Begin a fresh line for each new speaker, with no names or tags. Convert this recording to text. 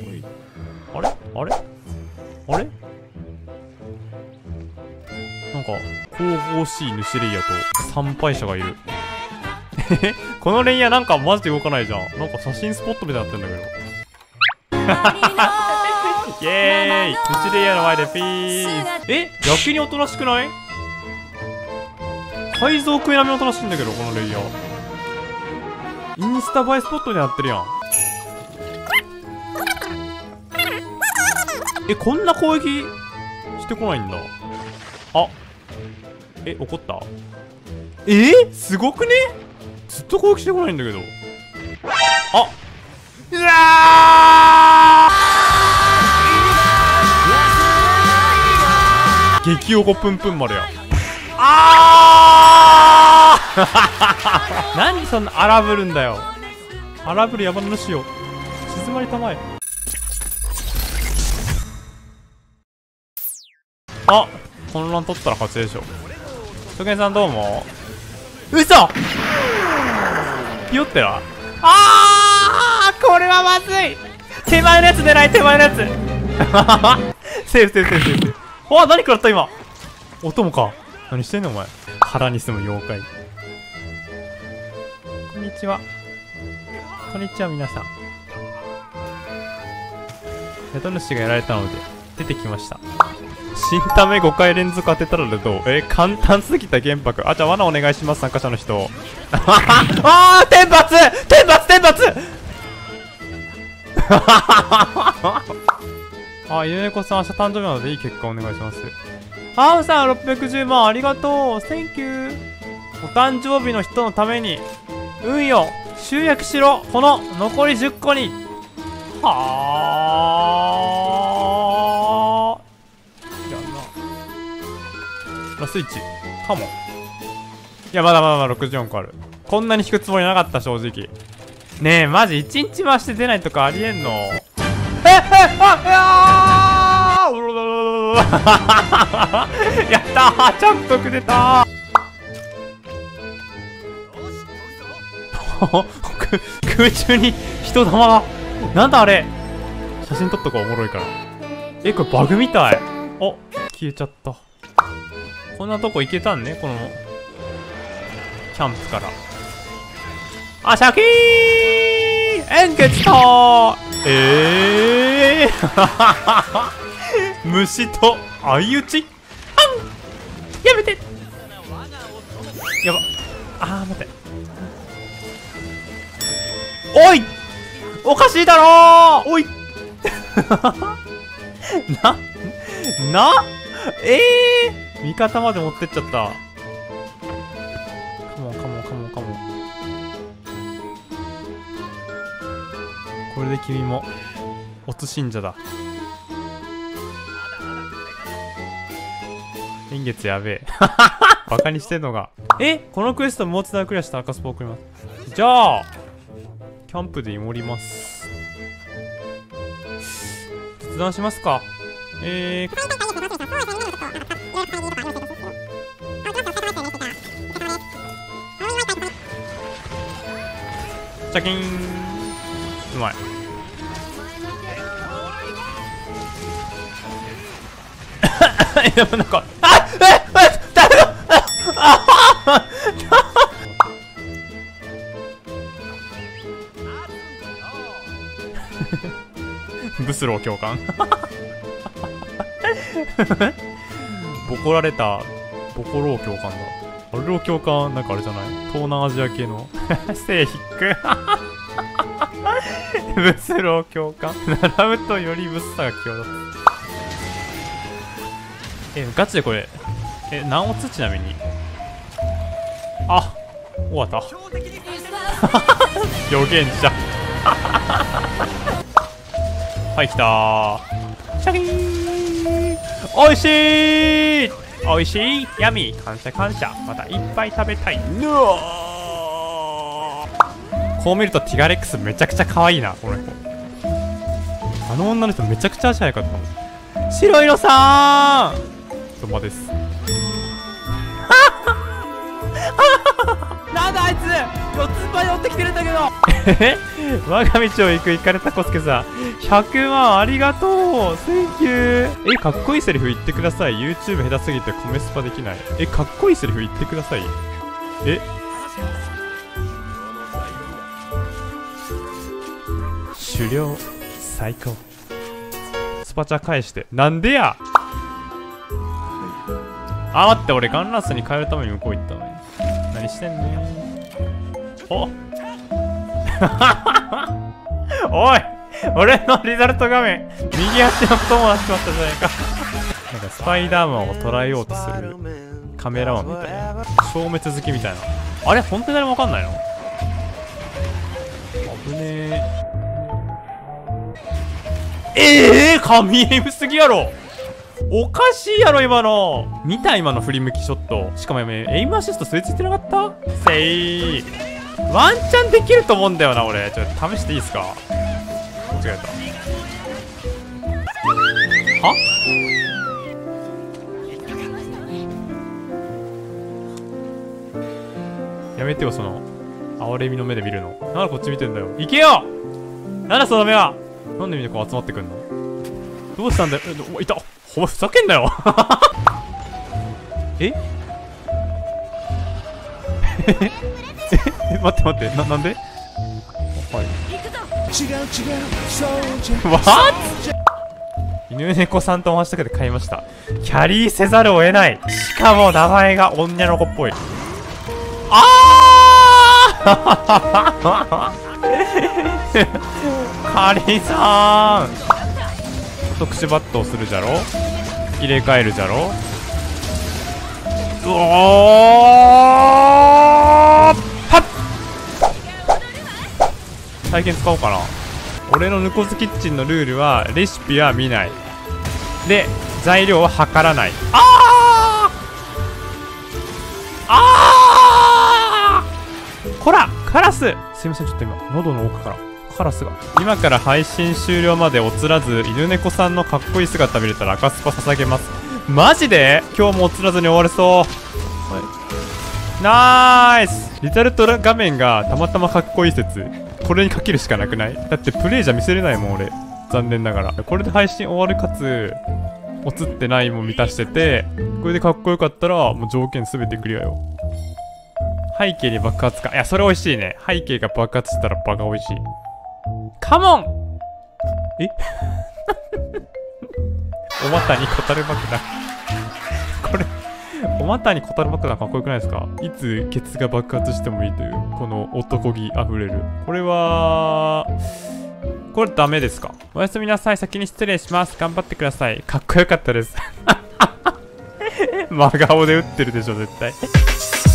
あれあれあれなんか神々しい主レイヤーと参拝者がいるこのレイヤーなんかマジで動かないじゃん。なんか写真スポットみたいになってんだけどイエーイ、主レイヤーの前でピース。え、逆におとなしくない？海賊並みおとなしいんだけど、このレイヤー。インスタ映えスポットになってるやん。え、こんな攻撃してこないんだ。あ、え、怒った？すごくね？ずっと攻撃してこないんだけど。あ、うわー！激おこぷんぷん丸や。あー何そんな荒ぶるんだよ。荒ぶる山の主よ、静まりたまえ。あ、混乱取ったら勝ちでしょ。初見さんどうも。嘘！ひよってな。これはまずい。手前のやつ狙い、手前のやつセーフセーフセーフセーフ。わ、何食らった今。お供か。何してんのお前。腹に住む妖怪。こんにちは。こんにちは皆さん。宿主がやられたので出てきました。新ため5回連続当てたらでどう？簡単すぎた玄白。あ、じゃあ罠お願いします、参加者の人。あー、天罰天罰天罰あ、ゆねこさん明日誕生日なのでいい結果お願いします。ハウさん610万ありがとう。Thank you。お誕生日の人のために運よ集約しろ、この残り10個に。はあ、いやなラスイッチかも。いや、まだまだまだ64個ある。こんなに引くつもりなかった、正直。ねえ、マジ1日回して出ないとかありえんの？やったー、ちゃんとくれたー空中に人玉が。なんだあれ。写真撮っとこう、おもろいから。これバグみたい。お、消えちゃった。こんなとこ行けたんね、このキャンプから。あ、シャキー円月と虫と相打ち。やめて。やば。待って。おい、おかしいだろー。おい味方まで持ってっちゃった。カモンカモンカモンカモン。これで君もオツ信者だ。円月やべえバカにしてんのが。このクエストもうつなクリアしたら赤スポ送ります。じゃあキャンプで祈ります。決断しますか。チャキーン。うまいでもなんか誰だブスロー教官ボコられたボコロー教官だ。あれロー教官なんかあれじゃない、東南アジア系の背引くブスロー教官並ぶとよりブスさが際立つ。ガチでこれ何オツちなみに。あ、終わった予言者はい、来たー。シャキーン。おいしいおいしい。ヤミー、感謝感謝。またいっぱい食べたい。こう見るとティガレックスめちゃくちゃ可愛いな、この子。あの女の人めちゃくちゃ足早かったもん。白色さーんそばですなんだあいつ四つん這いで追ってきてるんだけど我が道を行くイカれたコスケさん100万ありがとう Thank you。 かっこいいセリフ言ってください。 YouTube 下手すぎてコメスパできない。かっこいいセリフ言ってください。狩猟最高。スパチャ返して。なんでや。待って、俺ガンラスに変えるために向こう行ったのに。何してんの。おおい、俺のリザルト画面右足の太もなってまったじゃないか。なんかスパイダーマンを捉えようとするカメラマンみたいな、消滅好きみたいな。あれ本当に誰もわかんないの。危ねえ。神エイムすぎやろ。おかしいやろ今の。見た今の振り向きショット。しかもエイムアシスト吸い付いてなかった。せいワンチャンできると思うんだよな俺。ちょっと試していいですか。間違えた。はやめてよその哀れみの目で見るの。なんでこっち見てんだよ。行けよ。なんだその目は。なんでみんなこう集まってくんの。どうしたんだよ。いた。お前ふざけんなよ。待ってなんで。はい。犬猫さんと回したけど買いました。キャリーせざるを得ない。しかも名前が女の子っぽい。カリさん特殊バットをするじゃろ。入れ替えるじゃろ。体験使おうかな。俺のヌコズキッチンのルールはレシピは見ないで材料は測らない。こらカラス、すいません、ちょっと今喉の奥からカラスが。今から配信終了までおつらず犬猫さんのかっこいい姿見れたら赤スパ捧げます。マジで今日もおつらずに終われそう。ナイス。リザルト画面がたまたまかっこいい説、これにかけるしかなくない？だってプレイじゃ見せれないもん俺、残念ながら。これで配信終わるかつ映ってないも満たしてて、これでかっこよかったらもう条件全てクリアよ。背景に爆発か。いやそれ美味しいね。背景が爆発したらバカ美味しい。カモン。お股に蛍爆弾。これお股に蛍爆弾かっこよくないですか。いつケツが爆発してもいいというこの男気あふれる。これダメですか。おやすみなさい。先に失礼します。頑張ってください。かっこよかったです。真顔で打ってるでしょ絶対。